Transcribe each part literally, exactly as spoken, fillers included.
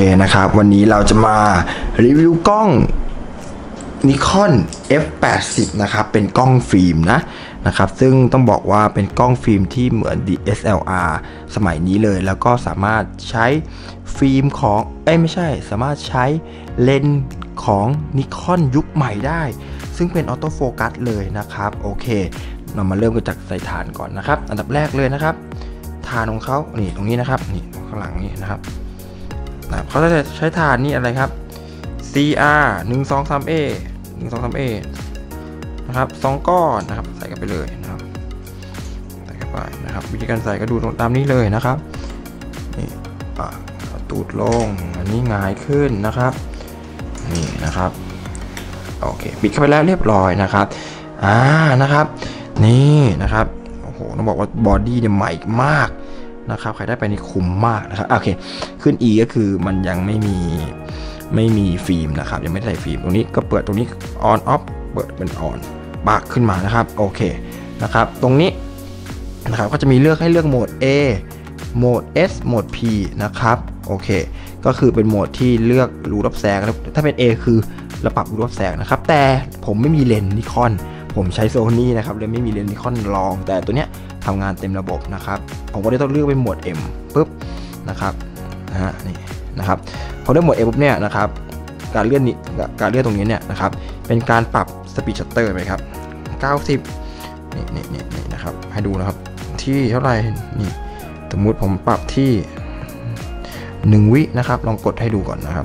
นะครับวันนี้เราจะมารีวิวกล้อง Nikon เอฟ แปดสิบ นะครับเป็นกล้องฟิล์มนะนะครับซึ่งต้องบอกว่าเป็นกล้องฟิล์มที่เหมือน ดี เอส แอล อาร์ สมัยนี้เลยแล้วก็สามารถใช้ฟิล์มของเอ้ยไม่ใช่สามารถใช้เลนส์ของ Nikon ยุคใหม่ได้ซึ่งเป็นออโต้โฟกัสเลยนะครับโอเคเรามาเริ่มกันจากใส่ฐานก่อนนะครับอันดับแรกเลยนะครับฐานของเขานี่ตรงนี้นะครับนี่ข้างหลังนี้นะครับเขาจะใช้ฐานนี่อะไรครับ ซี อาร์ หนึ่ง สอง สาม เอ หนึ่ง สอง สาม เอ นะครับสองก้อนนะครับใส่กันไปเลยนะครับใส่กันไปนะครับวิธีการใส่ก็ดูตามนี้เลยนะครับนี่ตูดลงอันนี้หงายขึ้นนะครับนี่นะครับโอเคปิดเข้าไปแล้วเรียบร้อยนะครับอ่านะครับนี่นะครับโอ้โหต้องบอกว่าบอดี้เนี่ยใหม่มากนะครับใครได้ไปนี่คุ้มมากนะครับโอเคขึ้น E ก็คือมันยังไม่มีไม่มีฟิล์มนะครับยังไม่ได้ใส่ฟิล์มตรงนี้ก็เปิดตรงนี้ on off เปิดเป็น on ปากขึ้นมานะครับโอเคนะครับตรงนี้นะครับก็จะมีเลือกให้เลือกโหมด A โหมด S โหมด P นะครับโอเคก็คือเป็นโหมดที่เลือกรูรับแสงถ้าเป็น A คือเราปรับรูรับแสงนะครับแต่ผมไม่มีเลนส์นิคอนผมใช้โซนี่นะครับเลยไม่มีเลนส์นิคอนลองแต่ตัวเนี้ยทำงานเต็มระบบนะครับผมก็ได้ต้องเลือกเป็นโหมด M ปุ๊บนะครับนะฮะนี่นะครับพอเลือกโหมด M ปุ๊บเนี่ยนะครับการเลื่อนนี้การเลื่อนตรงนี้เนี่ยนะครับเป็นการปรับสปีดชัตเตอร์ไหมครับเก้าสิบนี่นี่นี่นี่นะครับให้ดูนะครับที่เท่าไหร่นี่สมมุติผมปรับที่หนึ่งวินะครับลองกดให้ดูก่อนนะครับ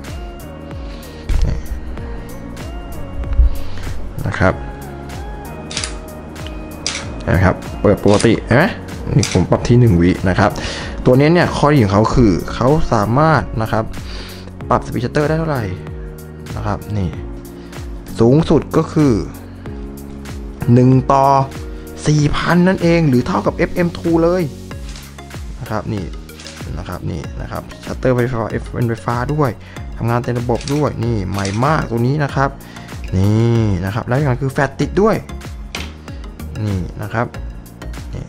นะครับนะครับเปิดปกติใช่ไหมนี่ผมปรับที่หนึ่งวินะครับตัวนี้เนี่ยข้อดีของเขาคือเขาสามารถนะครับปรับสปีดชัตเตอร์ได้เท่าไหร่นะครับนี่สูงสุดก็คือหนึ่งต่อ สี่พัน นั่นเองหรือเท่ากับ เอฟ เอ็ม ทู เลยนะครับนี่นะครับนี่นะครับชัตเตอร์ไฟฟ้าเป็นไฟฟ้าด้วยทำงานเต็มระบบด้วยนี่ใหม่มากตัวนี้นะครับนี่นะครับแล้วอย่างคือแฟลชติดด้วยนี่นะครับนี่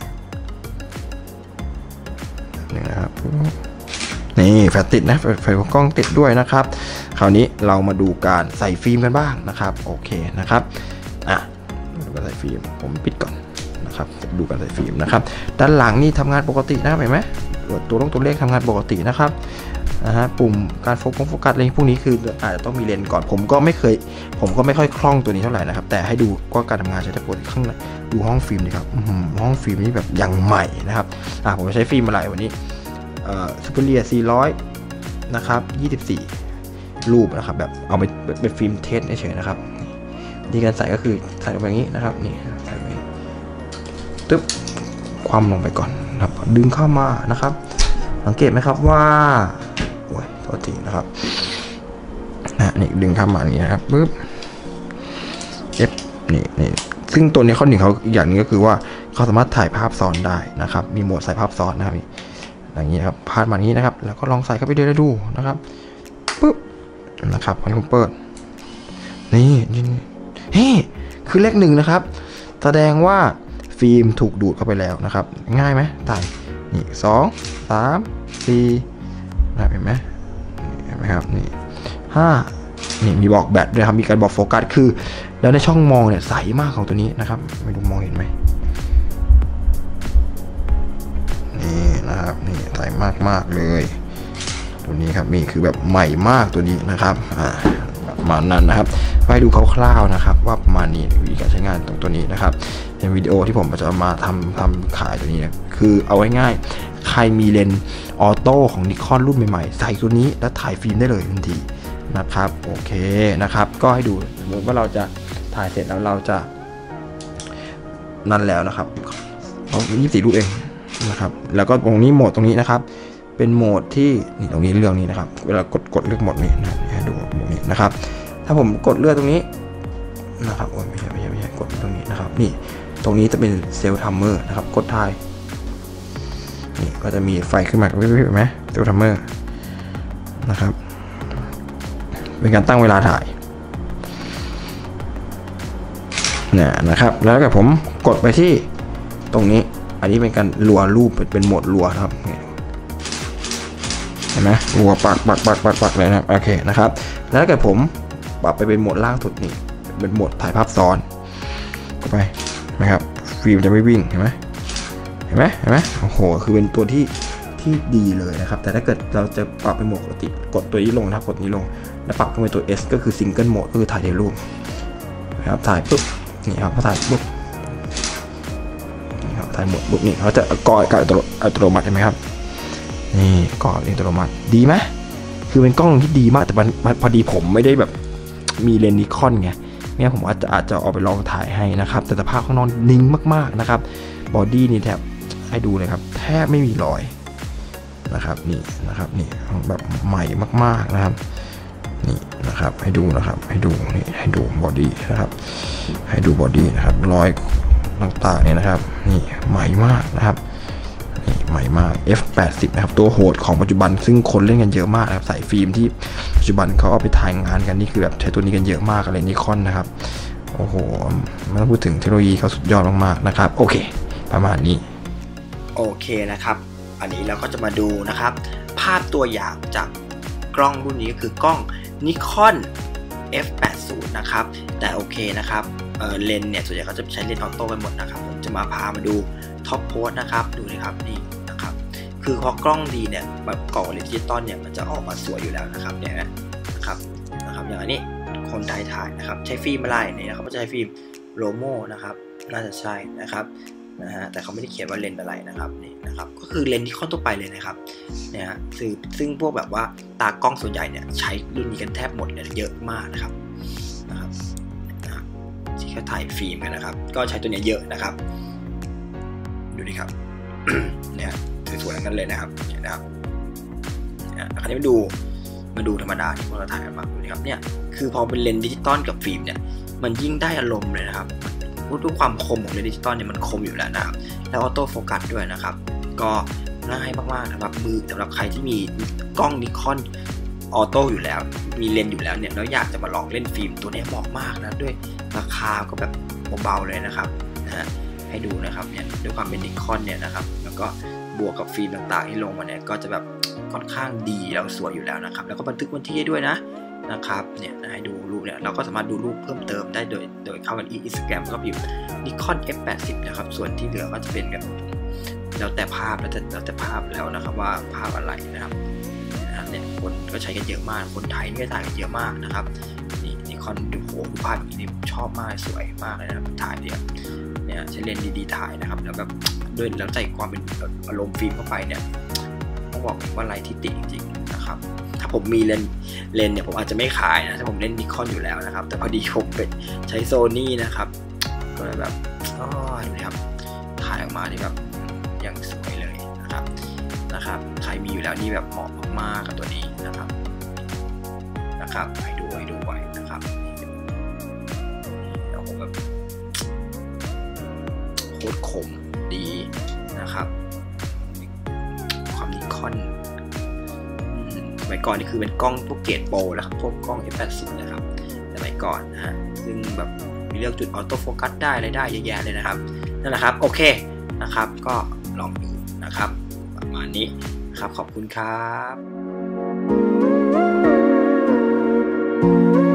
นี่นะครับนี่แฟลชติดนะไฟกล้องติดด้วยนะครับคราวนี้เรามาดูการใส่ฟิล์มกันบ้างนะครับโอเคนะครับอ่ะดูการใส่ฟิล์มผมปิดก่อนนะครับดูการใส่ฟิล์มนะครับด้านหลังนี่ทำงานปกตินะเห็นไหมตัวลงตัวเลขทำงานปกตินะครับนะฮะปุ่มการโฟกัสโฟกัสอะไรพวกนี้คืออาจจะต้องมีเลนส์ก่อนผมก็ไม่เคยผมก็ไม่ค่อยคล่องตัวนี้เท่าไหร่นะครับแต่ให้ดูว่าการทำงานใช้ได้ปกติข้างในดูห้องฟิล์มดีครับห้องฟิล์มนี่แบบยังใหม่นะครับอ่ะผมจะใช้ฟิล์มอะไรวันนี้เอ่อซูเปอร์เลียสี่ร้อยนะครับยี่สิบสี่รูปนะครับแบบเอาไปเป็นฟิล์มเทสเฉยๆนะครับวิธีการใส่ก็คือใส่ลงไปอย่างนี้นะครับนี่ใส่ไปตึ๊บคว่ำลงไปก่อนนะครับดึงเข้ามานะครับสังเกตไหมครับว่าโอ้ยโทษทีนะครับนะนี่ดึงเข้ามาอย่างนี้นะครับปึ๊บ F นี่นี่ซึ่งตัวนี้ข้อหนึ่งเขาอีกอย่างนึงก็คือว่าเขาสามารถถ่ายภาพซ้อนได้นะครับมีโหมดใส่ภาพซ้อนนะครับอย่างนี้ครับพาดมาอย่างนี้นะครับแล้วก็ลองใส่เข้าไปดูดูนะครับปึ๊บนะครับพอผมเปิดนี่นี่เฮ้คือเลขหนึ่งนะครับแสดงว่าฟิล์มถูกดูดเข้าไปแล้วนะครับง่ายไหมถ่ายนี่สองสามสี่นะเห็นไหมเห็นไหมครับนี่ห้านี่มีบอกแบตด้วยครับมีการบอกโฟกัสคือแล้วในช่องมองเนี่ยใสมากของตัวนี้นะครับไม่รู้มองเห็นไหมนี่นะครับนี่ใสมากมากเลยตัวนี้ครับนี่คือแบบใหม่มากตัวนี้นะครับอ่าประมาณนั้นนะครับไปดูคร่าวๆนะครับว่าประมาณนี้วิธีการใช้งานตรงตัวนี้นะครับเป็นวิดีโอที่ผมจะมาทำทำขายตัวนี้นะคือเอาไว้ง่ายใครมีเลนส์ออโต้ของ Nikon รุ่นใหม่ๆใส่ตัวนี้แล้วถ่ายฟิล์มได้เลยทันทีนะครับโอเคนะครับก็ให้ดูสมมติว่าเราจะถ่ายเสร็จแล้วเราจะนั่นแล้วนะครับเอายี่สิบสี่รูปเองนะครับแล้วก็ตรงนี้โหมดตรงนี้นะครับเป็นโหมดที่นี่ตรงนี้เรื่องนี้นะครับเวลากดกดเลือกโหมดนี้นะให้ดูโหมดนี้นะครับถ้าผมกดเลือกตรงนี้นะครับโอ้ยไม่ใช่ไม่ใช่ไม่ใช่กดตรงนี้นะครับนี่ตรงนี้จะเป็นเซลล์ทัมเมอร์นะครับกดถ่ายนี่ก็จะมีไฟขึ้นมาวิบวิบไหมเซลล์ทัมเมอร์นะครับเป็นการตั้งเวลาถ่ายเนี่ยนะครับแล้วก็ผมกดไปที่ตรงนี้อันนี้เป็นการรัวรูปเป็นโหมดรัวครับเห็นไหมวัวปักปักปักปักปักเลยนะครับโอเคนะครับแล้วถ้าเกิดผมปรับไปเป็นโหมดล่างสุดนี่เป็นโหมดถ่ายภาพซ้อนเข้าไปนะครับฟิล์มจะไม่วิ่งเห็นไหมเห็นไหมเห็นไหมโอ้โหคือเป็นตัวที่ที่ดีเลยนะครับแต่ถ้าเกิดเราจะปรับเป็นโหมดปกติกดตัวนี้ลงนะครับกดนี้ลงแล้วปรับขึ้นไปตัว S ก็คือซิงเกิลโหมดก็คือถ่ายในรูปนะครับถ่ายปุ๊บนี่ครับพอถ่ายปุ๊บนี่ครับถ่ายหมดปุ๊บนี่เขาจะก่อกับอัตโนมัติเห็นไหมครับนี่ก่ออัตโนมัติดีไหมคือเป็นกล้องที่ดีมากแต่พอดีผมไม่ได้แบบมีเลนส์นิคอนไงเนี่ยผมอาจจะอาจจะเอาไปลองถ่ายให้นะครับแต่สภาพข้างนอกนิ่งมากๆนะครับบอดี้นี่แทบให้ดูเลยครับแทบไม่มีรอยนะครับนี่นะครับนี่แบบใหม่มากๆนะครับนี่นะครับให้ดูนะครับให้ดูนี่ให้ดูบอดี้นะครับให้ดูบอดี้นะครับรอยต่างๆเนี่ยนะครับนี่ใหม่มากนะครับนี่ใหม่มาก เอฟ แปดสิบ นะครับตัวโหดของปัจจุบันซึ่งคนเล่นกันเยอะมากนะครับใส่ฟิล์มที่ปัจจุบันเขาเอาไปถ่ายงานกันนี่คือแบบใช้ตัวนี้กันเยอะมากอะไรนิคอนนะครับโอ้โหไม่ต้องพูดถึงเทคโนโลยีเขาสุดยอดมากๆนะครับโอเคประมาณนี้โอเคนะครับอันนี้เราก็จะมาดูนะครับภาพตัวอย่างจากกล้องรุ่นนี้คือกล้อง Nikon เอฟ แปดสิบ นะครับแต่โอเคนะครับเออเลนส์เนี่ยส่วนใหญ่เขาจะใช้เลนส์ออโต้กันหมดนะครับผมจะมาพามาดูท็อปโพสนะครับดูเลยครับนี่นะครับคือพอกล้องดีเนี่ยแบบกล่องเลนส์ดิจิตอลเนี่ยมันจะออกมาสวยอยู่แล้วนะครับเนี่ยนะครับนะครับอย่างนี้คนไทยถ่ายนะครับใช้ฟิล์มอะไรเนี่ยนะครับก็จะใช้ฟิล์มโลโมนะครับน่าจะใช่นะครับนะฮะแต่เขาไม่ได้เขียนว่าเลนส์อะไรนะครับนี่นะครับก็คือเลนส์ที่เข้าทั่วไปเลยนะครับเนี่ยฮะซึ่งซึ่งพวกแบบว่าตากล้องส่วนใหญ่เนี่ยใช้รุ่นนี้กันแทบหมดเนี่ยเยอะมากนะครับนะครับนะครับที่เขาถ่ายฟิล์มกันนะครับก็ใช้ตัวนี้เยอะนะครับดูดิครับ เนี่ยสวยๆกันเลยนะครับเนี่ยนะครับเนี่ยคราวนี้มาดูมาดูธรรมดาที่พวกเราถ่ายกันมาดูนะครับเนี่ยคือพอเป็นเลนส์ดิจิตอลกับฟิล์มเนี่ยมันยิ่งได้อารมณ์เลยนะครับด้วยความคมของเลนส์ดิจิตอลเนี่ยมันคมอยู่แล้วนะครับแล้วออโต้โฟกัสด้วยนะครับก็ง่ายมากๆนะครับมือสำหรับใครที่มีกล้องนิคอนออโต้อยู่แล้วมีเลนส์อยู่แล้วเนี่ยแล้วอยากจะมาลองเล่นฟิล์มตัวนี้เหมาะมากนะด้วยราคาก็แบบเบาๆเลยนะครับนะฮะให้ดูนะครับเนี่ยด้วยความเป็นนิคอนเนี่ยนะครับแล้วก็บวกกับฟิล์มต่างๆที่ลงมาเนี่ยก็จะแบบค่อนข้างดีแล้วสวยอยู่แล้วนะครับแล้วก็บันทึกวันที่ด้วยนะนะครับเนี่ยให้ดูรูปเนี่ยเราก็สามารถดูรูปเพิ่มเติมได้โดยโดยเข้ามาที่ Instagram ก็พิมพ์ Nikon เอฟ แปดสิบ นะครับส่วนที่เหลือก็จะเป็นแบบแล้วแต่ภาพแล้วแต่แล้วแต่ภาพแล้วนะครับว่าภาพอะไรนะครับเนี่ยคนก็ใช้กันเยอะมากคนไทยนี่ถ่ายกันเยอะมากนะครับนี่ Nikon ดูโหดูภาพแบบนี้ชอบมากสวยมากเลยนะถ่ายเนี่ยเนี่ยใช้เลนส์ดีๆถ่ายนะครับแล้วแบบด้วยแล้วใส่ความเป็นอารมณ์ฟิล์มเข้าไปเนี่ยต้องบอกว่าไร้ทิฏฐิจริงๆนะครับถ้าผมมีเลนเลนเนี่ยผมอาจจะไม่ขายนะถ้าผมเล่นนิคอนอยู่แล้วนะครับแต่พอดีผมเป็นใช้โซนี่นะครับก็เลยแบบอ๋อเห็นไหมครับถ่ายออกมานี่แบบยังสวยเลยนะครับนะครับใครมีอยู่แล้วนี่แบบเหมาะมากๆกับตัวนี้นะครับนะครับให้ดูให้ดูไว้นะครับแล้วผมแบบโคตรคมดีนะครับความนิคอนสมัยก่อนนี่คือเป็นกล้องพวกเกรดโปรแล้วครับพวกกล้อง เอฟ แปดสิบ นะครับสมัยก่อนนะฮะซึ่งแบบมีเลือกจุดออโต้โฟกัสได้อะไรได้เยอะแยะเลยนะครับนั่นแหละครับโอเคนะครับก็ลองดูนะครับประมาณนี้ครับขอบคุณครับ